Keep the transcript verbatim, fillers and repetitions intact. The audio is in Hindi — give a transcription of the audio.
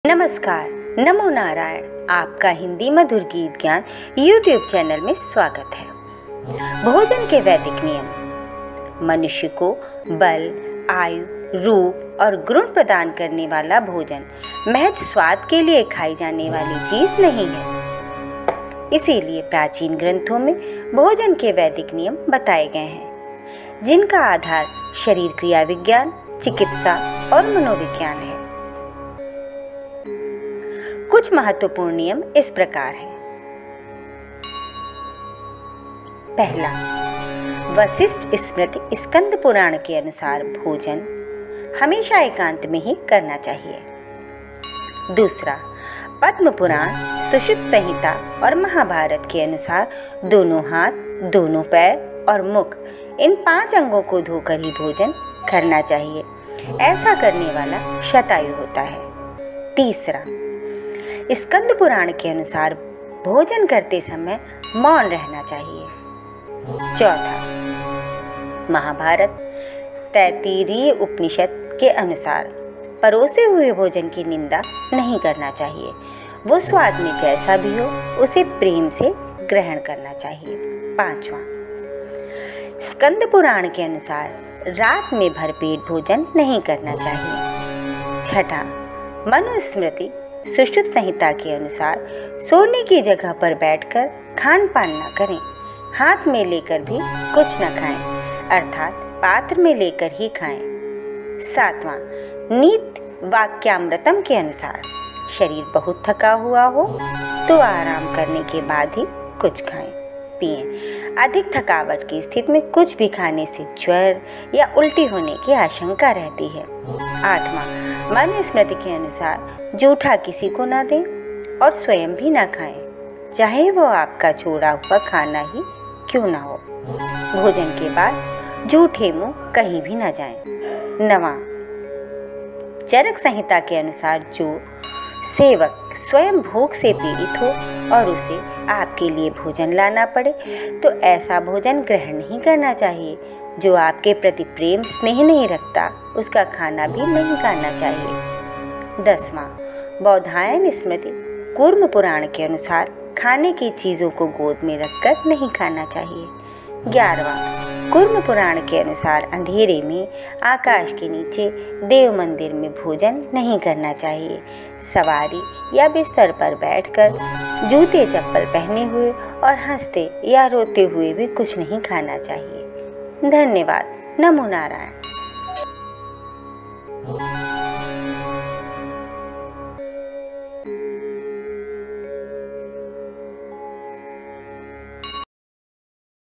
नमस्कार, नमो नारायण। आपका हिंदी मधुर गीत ज्ञान यूट्यूब चैनल में स्वागत है। भोजन के वैदिक नियम। मनुष्य को बल, आयु, रूप और गुण प्रदान करने वाला भोजन महज स्वाद के लिए खाई जाने वाली चीज नहीं है। इसीलिए प्राचीन ग्रंथों में भोजन के वैदिक नियम बताए गए हैं, जिनका आधार शरीर क्रिया विज्ञान, चिकित्सा और मनोविज्ञान है। कुछ महत्वपूर्ण नियम इस प्रकार हैं। पहला, वशिष्ठ स्मृति स्कंद पुराण के अनुसार भोजन हमेशा एकांत में ही करना चाहिए। दूसरा, पद्म पुराण, सुश्रुत संहिता और महाभारत के अनुसार दोनों हाथ, दोनों पैर और मुख, इन पांच अंगों को धोकर ही भोजन करना चाहिए। ऐसा करने वाला शतायु होता है। तीसरा, स्कंद पुराण के अनुसार भोजन करते समय मौन रहना चाहिए। चौथा, महाभारत तैत्तिरीय उपनिषद के अनुसार परोसे हुए भोजन की निंदा नहीं करना चाहिए। वो स्वाद में जैसा भी हो उसे प्रेम से ग्रहण करना चाहिए। पांचवा, स्कंद पुराण के अनुसार रात में भरपेट भोजन नहीं करना चाहिए। छठा, मनुस्मृति सुश्रुत संहिता के अनुसार सोने की जगह पर बैठकर खान पान न करें। हाथ में लेकर भी कुछ न खाएं, अर्थात पात्र में लेकर ही खाएं। सातवां, नीत वाक्यामृतम के अनुसार शरीर बहुत थका हुआ हो तो आराम करने के बाद ही कुछ खाएं पिएं। अधिक थकावट की स्थिति में कुछ भी खाने से ज्वर या उल्टी होने की आशंका रहती है। आठवां, मनुस्मृति के अनुसार जूठा किसी को ना दें और स्वयं भी ना खाएं, चाहे वो आपका छोड़ा हुआ खाना ही क्यों ना हो। भोजन के बाद जूठे मुंह कहीं भी ना जाएं। नवां, चरक संहिता के अनुसार जो सेवक स्वयं भूख से पीड़ित हो और उसे आपके लिए भोजन लाना पड़े तो ऐसा भोजन ग्रहण नहीं करना चाहिए। जो आपके प्रति प्रेम स्नेह नहीं रखता उसका खाना भी नहीं खाना चाहिए। दसवां, बौधायन स्मृति कूर्म पुराण के अनुसार खाने की चीज़ों को गोद में रखकर नहीं खाना चाहिए। ग्यारहवां, कूर्म पुराण के अनुसार अंधेरे में आकाश के नीचे देव मंदिर में भोजन नहीं करना चाहिए। सवारी या बिस्तर पर बैठकर जूते चप्पल पहने हुए और हंसते या रोते हुए भी कुछ नहीं खाना चाहिए। धन्यवाद। नमो नारायण।